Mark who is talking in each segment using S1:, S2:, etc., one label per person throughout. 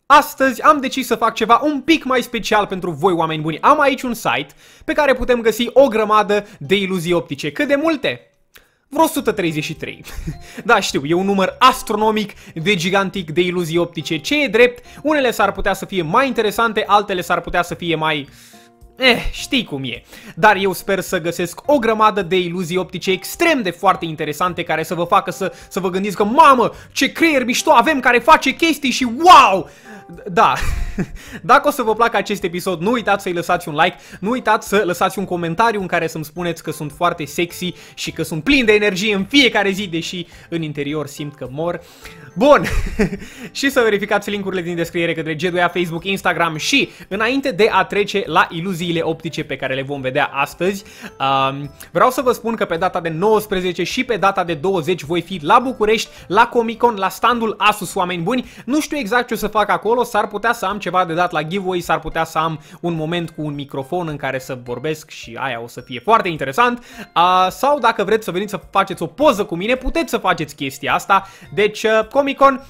S1: Astăzi am decis să fac ceva un pic mai special pentru voi, oameni buni. Am aici un site pe care putem găsi o grămadă de iluzii optice. Cât de multe? Vreo 133. Da, știu, e un număr astronomic de gigantic de iluzii optice. Ce e drept, unele s-ar putea să fie mai interesante, altele s-ar putea să fie mai... știi cum e. Dar eu sper să găsesc o grămadă de iluzii optice extrem de foarte interesante care să vă facă să vă gândiți că mamă, ce creier mișto avem care face chestii și wow! Da, dacă o să vă placă acest episod, nu uitați să-i lăsați un like, nu uitați să lăsați un comentariu în care să-mi spuneți că sunt foarte sexy și că sunt plin de energie în fiecare zi, deși în interior simt că mor. Bun, și să verificați linkurile din descriere către G2A, Facebook, Instagram și înainte de a trece la iluziile optice pe care le vom vedea astăzi, vreau să vă spun că pe data de 19 și pe data de 20 voi fi la București, la Comic-Con, la standul Asus, oameni buni. Nu știu exact ce o să fac acolo, s-ar putea să am ceva de dat la giveaway, s-ar putea să am un moment cu un microfon în care să vorbesc și aia o să fie foarte interesant. Sau dacă vreți să veniți să faceți o poză cu mine, puteți să faceți chestia asta. Deci, Comic-Con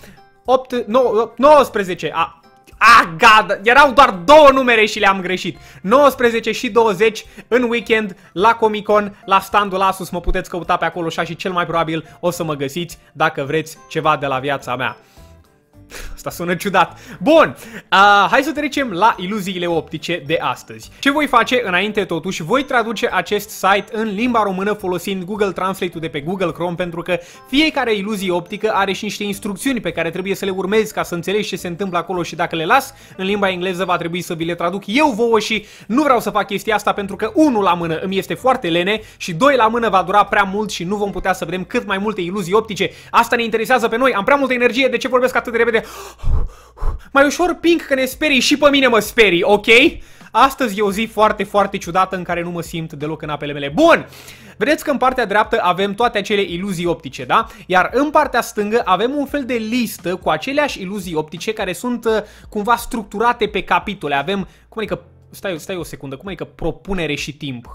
S1: 19, gata, erau doar două numere și le-am greșit. 19 și 20 în weekend la Comic-Con, la standul Asus, mă puteți căuta pe acolo și cel mai probabil o să mă găsiți dacă vreți ceva de la viața mea. Asta sună ciudat. Bun, hai să trecem la iluziile optice de astăzi. Ce voi face înainte totuși? Voi traduce acest site în limba română folosind Google Translate-ul de pe Google Chrome, pentru că fiecare iluzie optică are și niște instrucțiuni pe care trebuie să le urmezi ca să înțelegi ce se întâmplă acolo și dacă le las în limba engleză va trebui să vi le traduc eu vouă și nu vreau să fac chestia asta pentru că 1 la mână îmi este foarte lene și 2 la mână va dura prea mult și nu vom putea să vedem cât mai multe iluzii optice. Asta ne interesează pe noi, am prea multă energie, de ce vorbesc atât de repede? Mai ușor pink că ne sperii și pe mine mă sperii, ok? Astăzi e o zi foarte, foarte ciudată în care nu mă simt deloc în apele mele. Bun! Vedeți că în partea dreaptă avem toate acele iluzii optice, da? Iar în partea stângă avem un fel de listă cu aceleași iluzii optice care sunt cumva structurate pe capitole. Avem, cum adică, stai o secundă, cum adică propunere și timp?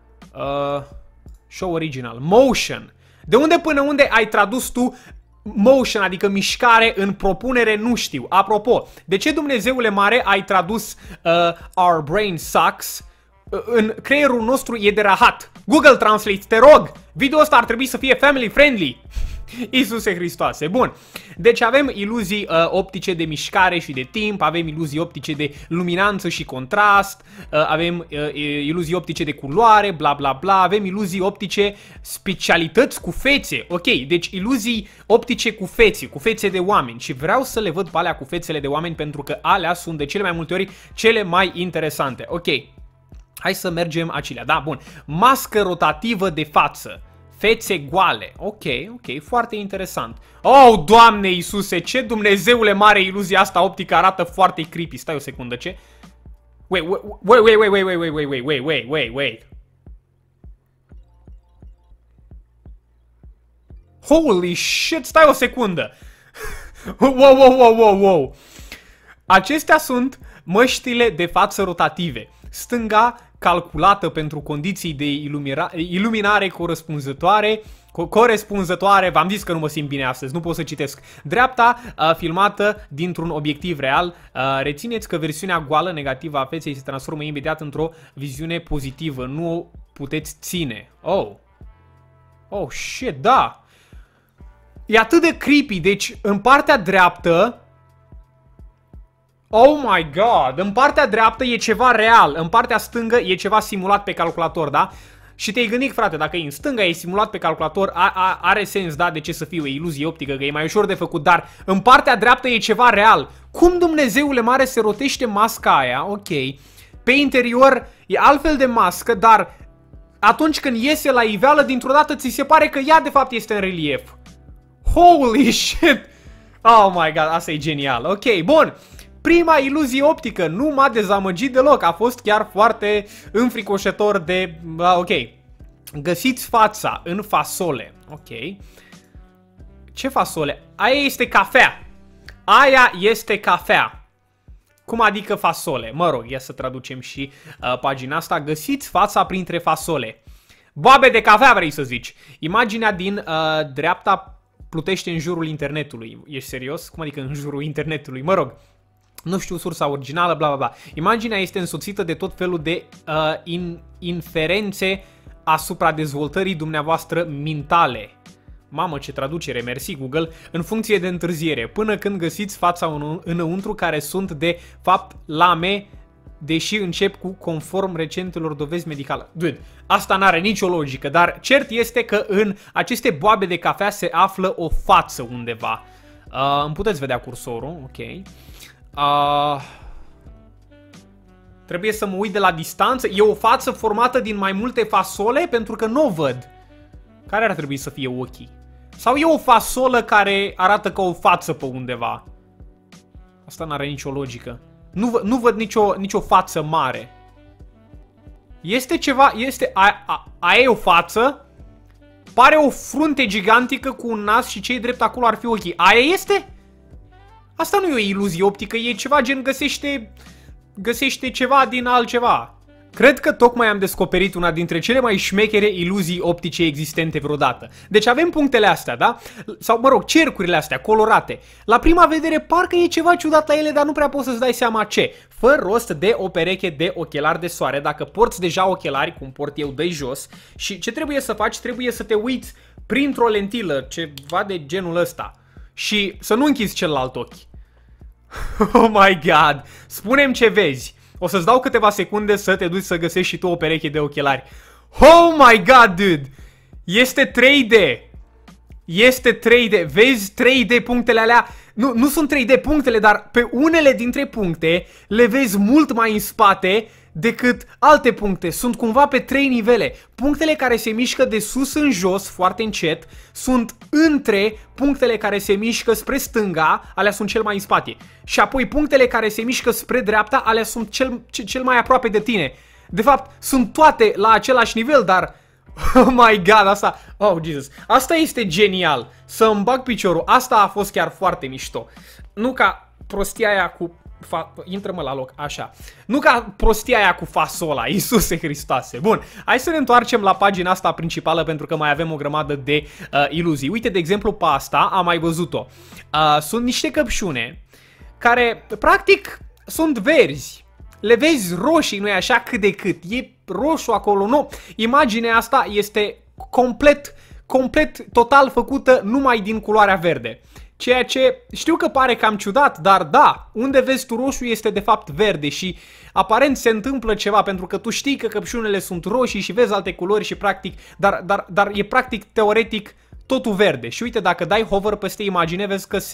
S1: Show original, motion. De unde până unde ai tradus tu motion, adică mișcare, în propunere, nu știu. Apropo, de ce, Dumnezeule mare, ai tradus our brain sucks în creierul nostru e de rahat? Google Translate, te rog! Video ăsta ar trebui să fie family friendly. Iisuse Hristoase. Bun. Deci avem iluzii optice de mișcare și de timp, avem iluzii optice de luminanță și contrast, avem iluzii optice de culoare, bla bla bla, avem iluzii optice specialități cu fețe. Ok, deci iluzii optice cu fețe de oameni și vreau să le văd pe alea cu fețele de oameni pentru că alea sunt de cele mai multe ori cele mai interesante. Ok. Hai să mergem acelea. Da, bun. Mască rotativă de față. Fețe goale. Ok, foarte interesant. Oh, Doamne Iisuse, ce Dumnezeule mare, iluzia asta optică arată foarte creepy. Stai o secundă, ce? Wait. Holy shit, stai o secundă. Wow. Acestea sunt măștile de față rotative. Stânga calculată pentru condiții de iluminare corespunzătoare, v-am zis că nu mă simt bine astăzi, nu pot să citesc. Dreapta, filmată dintr-un obiectiv real. Rețineți că versiunea goală negativă a feței se transformă imediat într-o viziune pozitivă, nu o puteți ține. Oh shit, da. E atât de creepy, deci în partea dreaptă, oh my god, în partea dreaptă e ceva real, în partea stângă e ceva simulat pe calculator, da? Și te-ai gândit, frate, dacă e în stânga, e simulat pe calculator, are sens, da, de ce să fie o iluzie optică, că e mai ușor de făcut, dar în partea dreaptă e ceva real. Cum, Dumnezeule mare, se rotește masca aia? Ok. Pe interior e altfel de mască, dar atunci când iese la iveală, dintr-o dată ți se pare că ea de fapt este în relief. Holy shit! Oh my god, asta e genial. Ok, bun. Prima iluzie optică nu m-a dezamăgit deloc, a fost chiar foarte înfricoșător de... ok. Găsiți fața în fasole. Ok. Ce fasole? Aia este cafea. Aia este cafea. Cum adică fasole? Mă rog, ia să traducem și pagina asta. Găsiți fața printre fasole. Boabe de cafea vrei să zici. Imaginea din dreapta plutește în jurul internetului. Ești serios? Cum adică în jurul internetului? Mă rog. Nu știu sursa originală, bla bla bla. Imaginea este însoțită de tot felul de inferențe asupra dezvoltării dumneavoastră mentale. Mamă, ce traducere, mersi Google, în funcție de întârziere, până când găsiți fața înăuntru care sunt de fapt lame, deși încep cu conform recentelor dovezi medicale. Dude, asta n-are nicio logică, dar cert este că în aceste boabe de cafea se află o față undeva. Îmi puteți vedea cursorul, ok. Trebuie să mă uit de la distanță. E o față formată din mai multe fasole pentru că nu o văd. Care ar trebui să fie ochii? Sau e o fasolă care arată ca o față pe undeva? Asta n-are nicio logică. Nu văd nicio față mare. Este ceva... Aia e o față? Pare o frunte gigantică cu un nas și ce-i drept acolo ar fi ochii. Aia este? Asta nu e o iluzie optică, e ceva gen găsește ceva din altceva. Cred că tocmai am descoperit una dintre cele mai șmechere iluzii optice existente vreodată. Deci avem punctele astea, da? Sau, mă rog, cercurile astea, colorate. La prima vedere parcă e ceva ciudat la ele, dar nu prea poți să-ți dai seama ce. Fă rost de o pereche de ochelari de soare, dacă porți deja ochelari, cum port eu, dă-i jos. Și ce trebuie să faci? Trebuie să te uiți printr-o lentilă, ceva de genul ăsta. Și să nu închizi celălalt ochi. Oh my god! Spune-mi ce vezi. O să-ți dau câteva secunde să te duci să găsești și tu o pereche de ochelari. Oh my god, dude! Este 3D! Este 3D! Vezi 3D punctele alea? Nu sunt 3D punctele, dar pe unele dintre puncte le vezi mult mai în spate decât alte puncte. Sunt cumva pe 3 nivele. Punctele care se mișcă de sus în jos, foarte încet, sunt între punctele care se mișcă spre stânga, alea sunt cel mai în spate. Și apoi punctele care se mișcă spre dreapta, alea sunt cel mai aproape de tine. De fapt, sunt toate la același nivel, dar... Oh my god, asta... Oh, Jesus. Asta este genial. Să-mi bag piciorul. Asta a fost chiar foarte mișto. Nu ca prostia aia cu... Intră-mă la loc, așa. Nu ca prostia aia cu fasola, Iisuse Hristoase. Bun, hai să ne întoarcem la pagina asta principală pentru că mai avem o grămadă de iluzii. Uite, de exemplu, pe asta am mai văzut-o. Sunt niște căpșune care, practic, sunt verzi. Le vezi roșii, nu-i așa, cât de cât. E roșu acolo, nu. Imaginea asta este complet, total făcută numai din culoarea verde. Ceea ce știu că pare cam ciudat, dar da, unde vezi tu roșu este de fapt verde și aparent se întâmplă ceva pentru că tu știi că căpșunele sunt roșii și vezi alte culori și practic, dar e practic teoretic totul verde. Și uite, dacă dai hover peste imagine, vezi că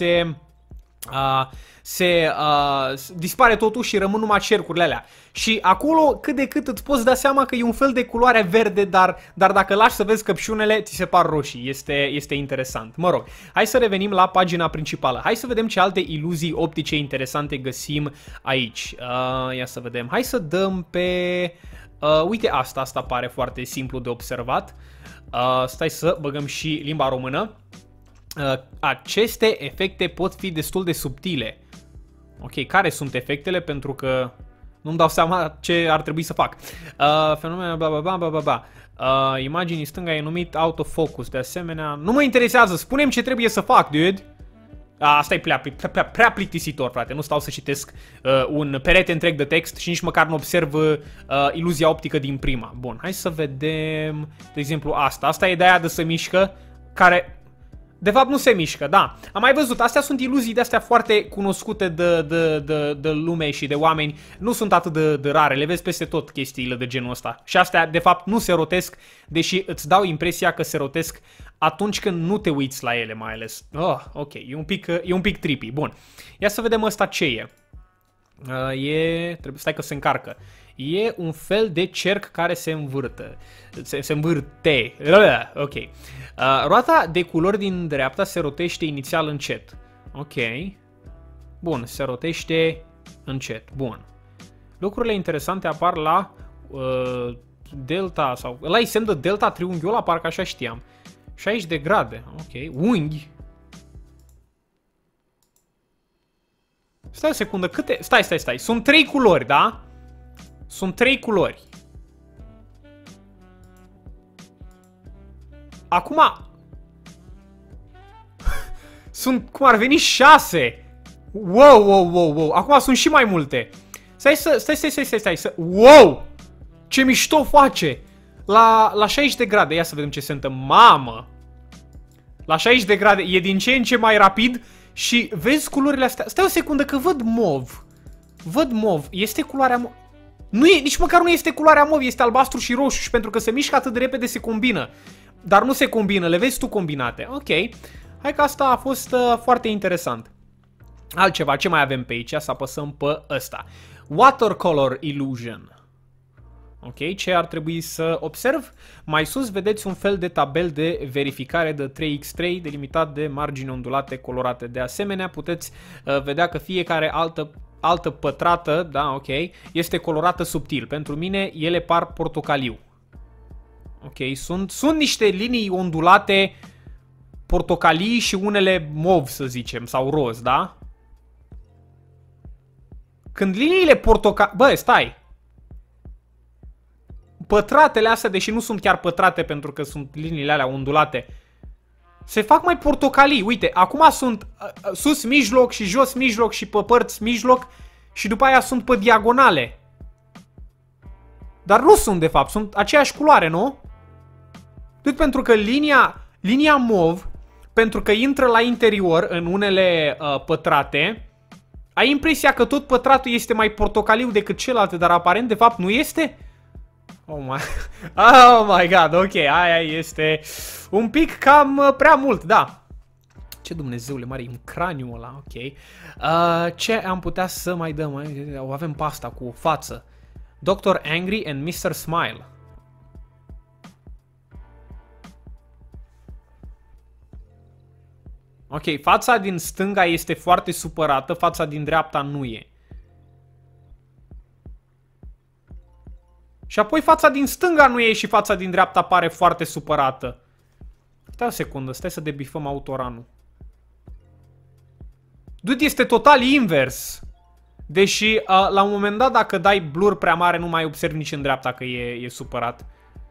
S1: dispare totul și rămân numai cercurile alea. Și acolo cât de cât îți poți da seama că e un fel de culoare verde, dar dacă lași să vezi căpșunele, ți se par roșii. Este interesant. Mă rog, hai să revenim la pagina principală. Hai să vedem ce alte iluzii optice interesante găsim aici. Ia să vedem. Hai să dăm pe... uite asta pare foarte simplu de observat. Stai să băgăm și limba română. Aceste efecte pot fi destul de subtile. Ok, care sunt efectele? Pentru că nu-mi dau seama ce ar trebui să fac. Fenomene bla bla bla bla bla bla. Imaginii stânga e numit autofocus. De asemenea, nu mă interesează. Spune-mi ce trebuie să fac, dude. Asta e prea plictisitor, frate. Nu stau să citesc un perete întreg de text și nici măcar nu observ iluzia optică din prima. Bun, hai să vedem. De exemplu, asta. Asta e de aia de se mișcă, care... De fapt nu se mișcă, da. Am mai văzut, astea sunt iluzii de-astea foarte cunoscute de lume și de oameni. Nu sunt atât de rare, le vezi peste tot chestiile de genul ăsta. Și astea de fapt nu se rotesc, deși îți dau impresia că se rotesc atunci când nu te uiți la ele mai ales. Ok, e un pic trippy. Bun, ia să vedem ăsta ce e. Stai că se încarcă. E un fel de cerc care se învârte. Se învârte. Ok. Roata de culori din dreapta se rotește inițial încet. Ok. Bun, se rotește încet. Bun. Lucrurile interesante apar la delta sau... Ăla e semn de delta triunghiul ăla, parcă așa știam. 60 de grade. Ok. Unghi. Stai o secundă, câte... Stai. Sunt 3 culori, da? Sunt 3 culori. Acum... Sunt, cum ar veni, 6. Wow, wow, wow, wow. Acum sunt și mai multe. Stai. Wow! Ce mișto face! La 60 de grade. Ia să vedem ce se întâmplă. Mamă! La 60 de grade. E din ce în ce mai rapid. Și vezi culorile astea. Stai o secundă că văd mov. Văd mov. Este culoarea mov. Nu e, nici măcar nu este culoarea mov. Este albastru și roșu. Și pentru că se mișcă atât de repede se combină. Dar nu se combină. Le vezi tu combinate. Ok. Hai că asta a fost foarte interesant. Altceva. Ce mai avem pe aici? Să apăsăm pe ăsta. Watercolor Illusion. Ok, ce ar trebui să observ? Mai sus vedeți un fel de tabel de verificare de 3x3 delimitat de margini ondulate colorate. De asemenea, puteți vedea că fiecare altă pătrată, da, ok, este colorată subtil. Pentru mine, ele par portocaliu. Ok, sunt niște linii ondulate portocalii și unele mov, să zicem, sau roz, da? Când liniile portocalii... Bă, stai! Pătratele astea, deși nu sunt chiar pătrate pentru că sunt liniile alea ondulate, se fac mai portocalii. Uite, acum sunt sus mijloc și jos mijloc și pe părți mijloc și după aia sunt pe diagonale. Dar nu sunt de fapt, sunt aceeași culoare, nu? Tot pentru că linia mov, pentru că intră la interior în unele pătrate, ai impresia că tot pătratul este mai portocaliu decât celălalt, dar aparent de fapt nu este? Oh my god, ok, aia este un pic cam prea mult, da. Ce Dumnezeule mare, un craniu ăla, ok. Ce am putea să mai dăm? O avem pasta cu o față. Dr. Angry and Mr. Smile. Ok, fața din stânga este foarte supărată, fața din dreapta nu e. Și apoi fața din stânga nu e și fața din dreapta pare foarte supărată. Stai o secundă, stai să debifăm autoranul. Dude, este total invers. Deși, la un moment dat, dacă dai blur prea mare, nu mai observi nici în dreapta că e supărat.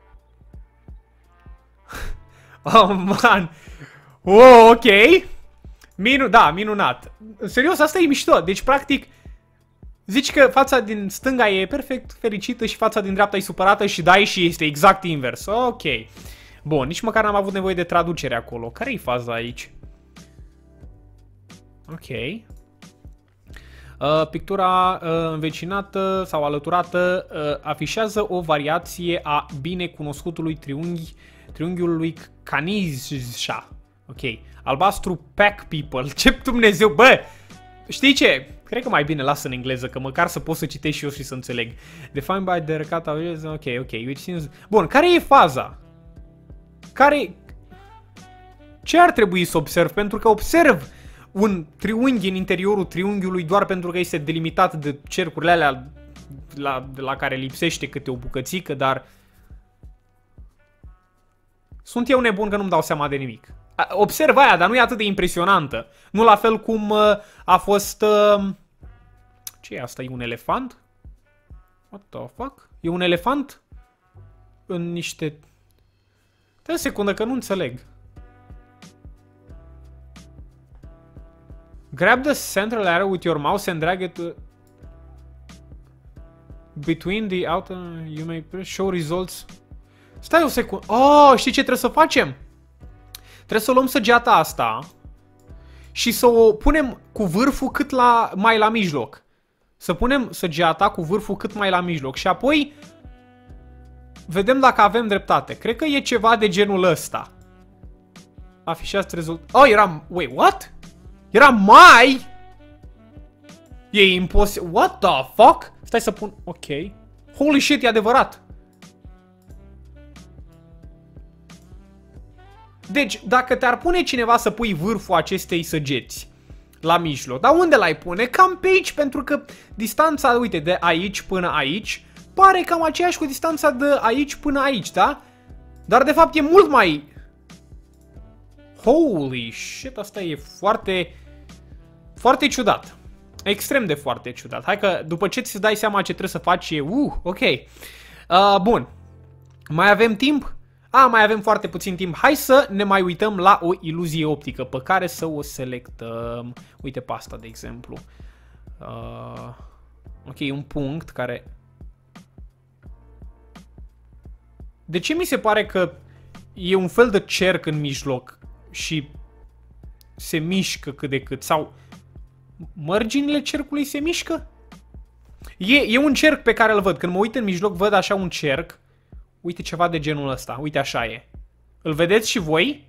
S1: Oh, man. Oh, ok. Da, minunat. Serios, asta e mișto. Deci, practic... Zici că fața din stânga e perfect fericită și fața din dreapta e supărată și dai și este exact invers. Ok. Bun, nici măcar n-am avut nevoie de traducere acolo. Care-i faza aici? Ok. Pictura învecinată sau alăturată afișează o variație a binecunoscutului triunghiului Kanizsa. Ok. Albastru Pack People. Ce Dumnezeu, bă! Știi ce? Cred că mai bine lasă în engleză, că măcar să pot să citesc și eu și să înțeleg. Defined by the recata... Ok. Which seems... Bun, care e faza? Ce ar trebui să observ? Pentru că observ un triunghi în interiorul triunghiului doar pentru că este delimitat de cercurile alea la care lipsește câte o bucățică, dar... Sunt eu nebun că nu-mi dau seama de nimic. Observ aia, dar nu e atât de impresionantă. Nu la fel cum a fost... Ce e asta? E un elefant? What the fuck? E un elefant? În niște... Stai o secundă că nu înțeleg. Grab the central arrow with your mouse and drag it between the outer... You may show results... Stai o secundă. Oh, știi ce trebuie să facem? Trebuie să luăm săgeata asta și să o punem cu vârful mai la mijloc. Să punem săgeata cu vârful cât mai la mijloc și apoi vedem dacă avem dreptate. Cred că e ceva de genul ăsta. Afișați rezultat. Oh, era... Wait, what? Era mai... E imposibil. What the fuck? Stai să pun... Ok. Holy shit, e adevărat. Deci, dacă te-ar pune cineva să pui vârful acestei săgeți la mijloc, dar unde l-ai pune? Cam pe aici, pentru că distanța, uite, de aici până aici pare cam aceeași cu distanța de aici până aici, da? Dar de fapt e mult mai... Holy shit, asta e foarte... foarte ciudat. Extrem de foarte ciudat. Hai că după ce ți dai seama ce trebuie să faci e... ok. Bun. Mai avem timp? Mai avem foarte puțin timp. Hai să ne mai uităm la o iluzie optică pe care să o selectăm. Uite pe asta, de exemplu. Ok, un punct care... De ce mi se pare că e un fel de cerc în mijloc și se mișcă cât de cât? Sau marginile cercului se mișcă? E un cerc pe care îl văd. Când mă uit în mijloc, văd așa un cerc. Uite, ceva de genul ăsta. Uite, așa e. Îl vedeți și voi?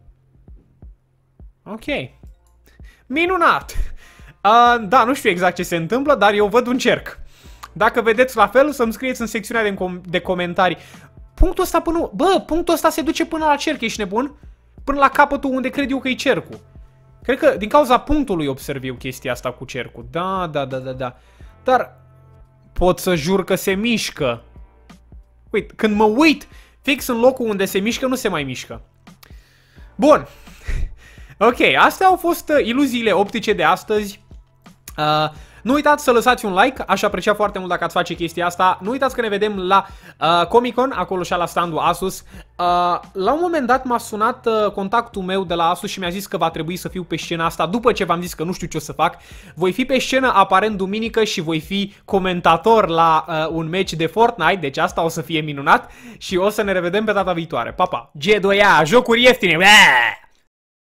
S1: Ok. Minunat! Da, nu știu exact ce se întâmplă, dar eu văd un cerc. Dacă vedeți la fel, să-mi scrieți în secțiunea de comentarii. Punctul ăsta până... Bă, punctul ăsta se duce până la cerc, ești nebun? Până la capătul unde cred eu că e cercul. Cred că din cauza punctului observ eu chestia asta cu cercul. Da. Dar pot să jur că se mișcă. Uite, când mă uit fix în locul unde se mișcă, nu se mai mișcă. Bun. Ok, astea au fost iluziile optice de astăzi. Nu uitați să lăsați un like, aș aprecia foarte mult dacă ați face chestia asta. Nu uitați că ne vedem la Comic-Con, acolo și la standul Asus. La un moment dat m-a sunat contactul meu de la Asus și mi-a zis că va trebui să fiu pe scena asta. După ce v-am zis că nu știu ce o să fac, voi fi pe scenă aparent duminică și voi fi comentator la un match de Fortnite. Deci asta o să fie minunat și o să ne revedem pe data viitoare. Pa, pa! G2A, jocuri ieftine!